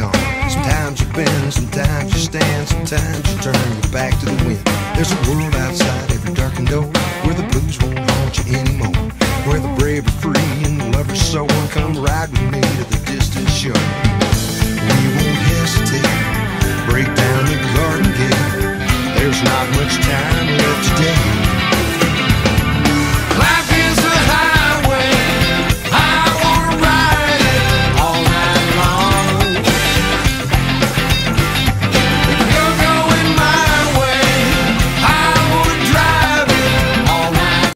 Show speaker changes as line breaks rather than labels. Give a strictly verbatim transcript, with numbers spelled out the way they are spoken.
on. Sometimes you bend, sometimes you stand, sometimes you turn your back to the wind. There's a world outside every darkened door where the blues won't haunt you anymore, where the brave are free and the lovers so on. Come ride with me to the distant shore. We won't hesitate, break down the garden gate. There's not much time left today.